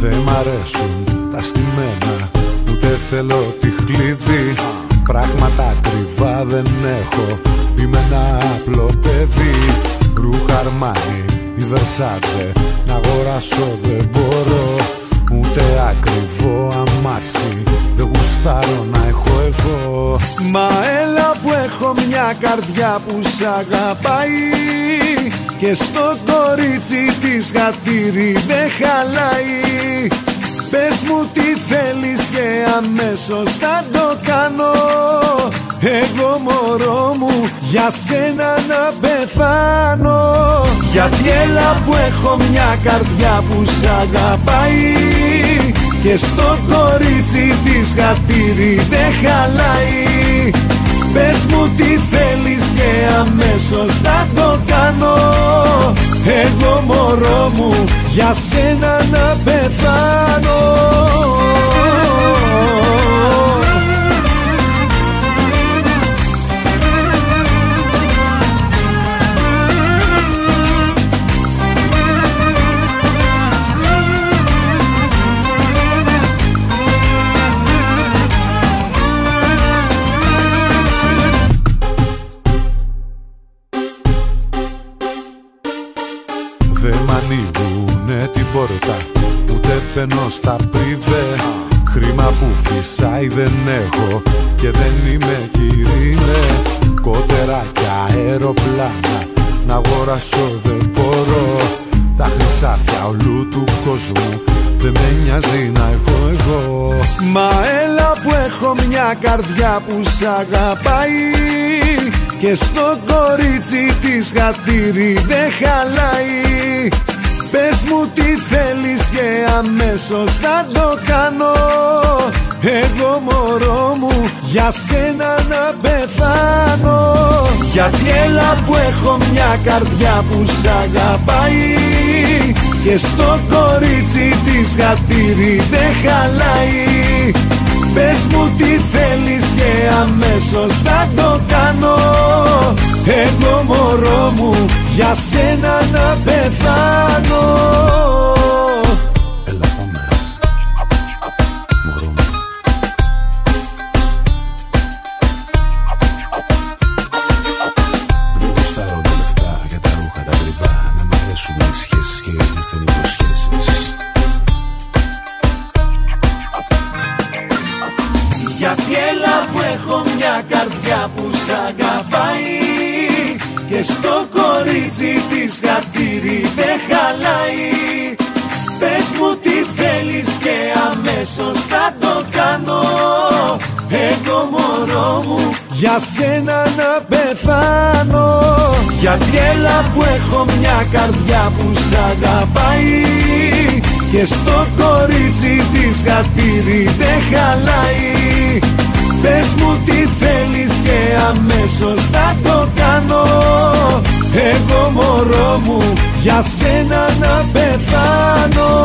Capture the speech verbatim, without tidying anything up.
Δε μ' αρέσουν τα στημένα, ούτε θέλω τη χλίδι. Πράγματα ακριβά δεν έχω, είμαι ένα απλό παιδί. Ρούχα Αρμάνι ή Βερσάτσε να αγοράσω δεν μπορώ. Ούτε ακριβό αμάξι δεν γουστάρω να έχω εγώ. Μα έλα που έχω μια καρδιά που σ' αγαπάει και στο κορίτσι της χατήρι δεν χαλάει. Πες μου τι θέλεις και αμέσως θα το κάνω. Εγώ μωρό μου για σένα να πεθάνω. Γιατί έλα που έχω μια καρδιά που σ' αγαπάει και στο κορίτσι της χατήρι δεν χαλάει. Πες μου τι θέλεις και αμέσως θα το κάνω. Εγώ μωρό μου για σένα να πεθάνω. Δε μ' ανοίγουνε την πόρτα, ούτε μπαίνω στα πριβέ. Χρήμα που φυσάει δεν έχω και δεν είμαι κυρίλε. Κότερα και αεροπλάνα να αγοράσω δεν μπορώ. Τα χρυσάφια όλου του κόσμου δεν με νοιάζει να έχω εγώ. Μα έλα που έχω μια καρδιά που σ' αγαπάει και στο κορίτσι της χατήρι δεν χαλάει. Πες μου τι θέλεις και αμέσως θα το κάνω. Εγώ μωρό μου για σένα να πεθάνω. Γιατί έλα που έχω μια καρδιά που σ' αγαπάει και στο κορίτσι της χατήρι δεν χαλάει. Πες μου τι θέλεις και αμέσως θα το κάνω. Εγώ μωρό μου για σένα να πεθάνω. Έλα πάμε, μωρό μου. Δεν γουστάρω τα λεφτά για τα ρούχα τα ακριβά. Δεν μ' αρέσουν οι σχέσεις και οι δίθεν υποσχέσεις. Γιατί έλα που έχω μια καρδιά που σ' αγαπάει και στο κορίτσι της χατήρι δεν χαλάει. Πες μου τι θέλεις και αμέσως θα το κάνω. Εγώ μωρό μου για σένα να πεθάνω. Γιατί έλα που έχω μια καρδιά που σ' αγαπάει και στο κορίτσι της χατήρι δεν χαλάει. Πες μου τι θέλεις και αμέσως θα το κάνω. Εγώ μωρό μου για σένα να πεθάνω.